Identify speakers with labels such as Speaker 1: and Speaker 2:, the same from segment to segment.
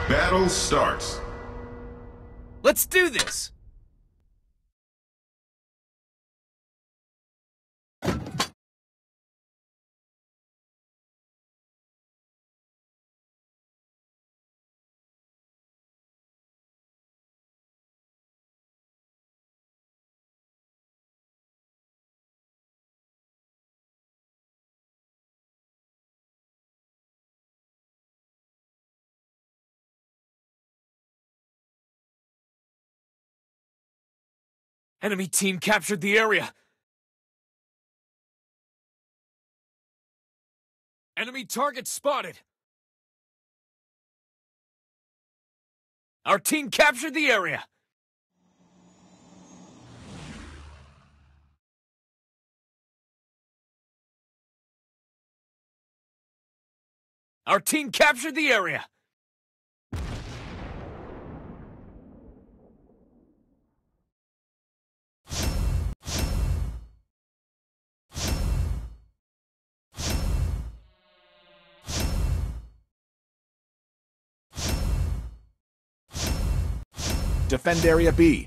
Speaker 1: Battle starts.
Speaker 2: Let's do this! Enemy team captured the area! Enemy target spotted! Our team captured the area! Our team captured the area!
Speaker 3: Defend Area B.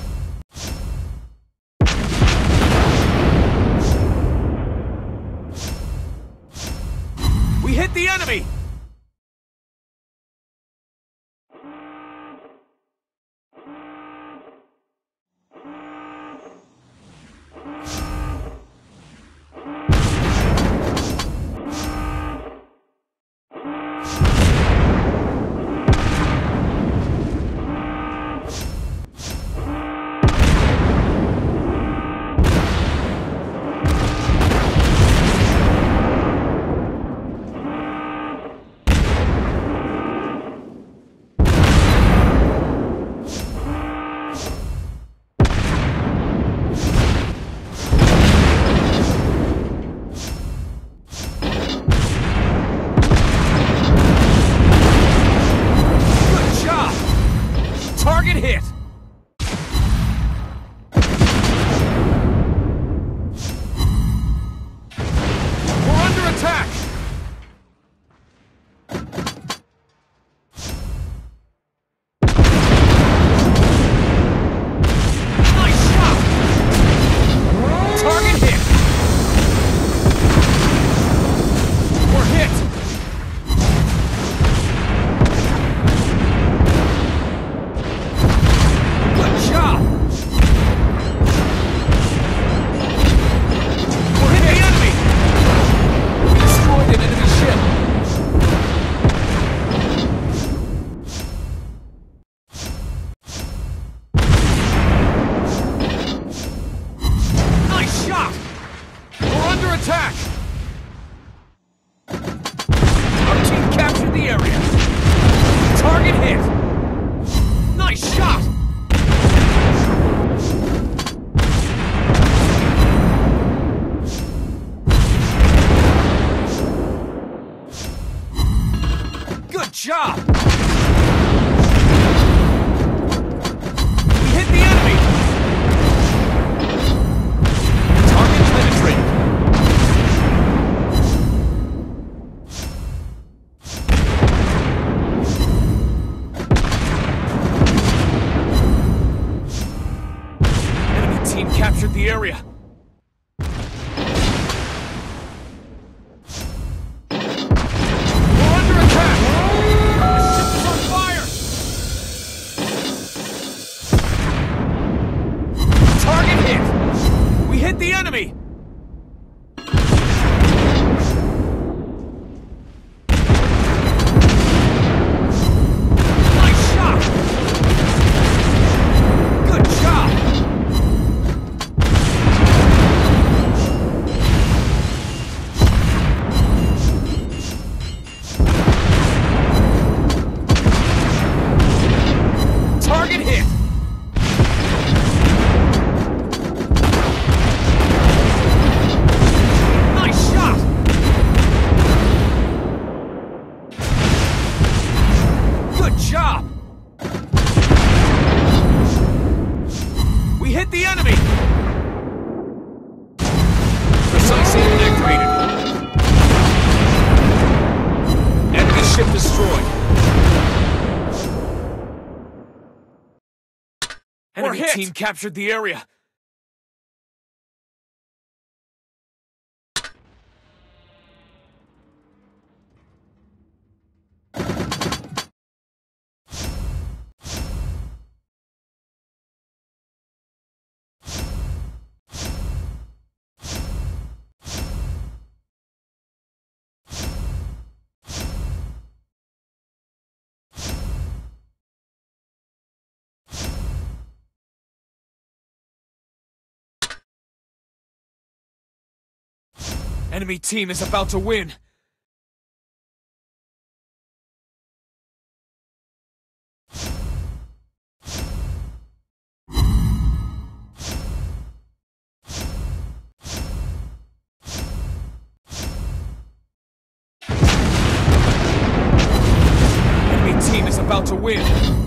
Speaker 2: We hit the enemy! Target hit! We're under attack! Nice shot! Target hit! We're hit! Attack! Our team captured the area. Target hit. Nice shot! Good job! We hit the enemy! Target penetrated. Team captured the area. We're under attack! The ship is on fire! Target hit! We hit the enemy! Nice shot! Good job! Target hit! Nice shot! Good job! We hit the enemy! Precise aim activated. Enemy ship destroyed. Enemy team captured the area. Enemy team is about to win. Enemy team is about to win.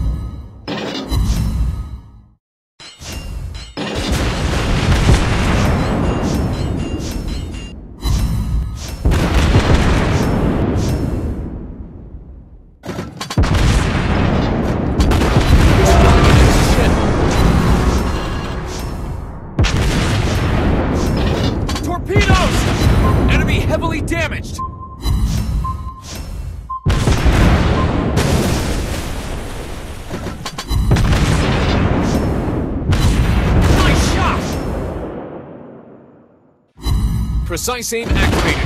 Speaker 2: Enemy heavily damaged! Nice shot! Precise aim activated.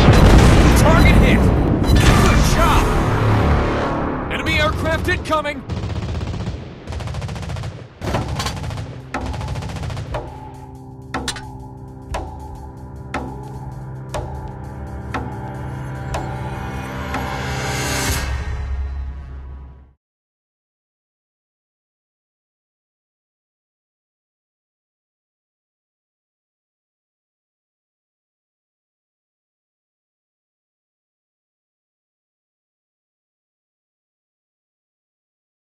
Speaker 2: Target hit! Good job! Enemy aircraft incoming!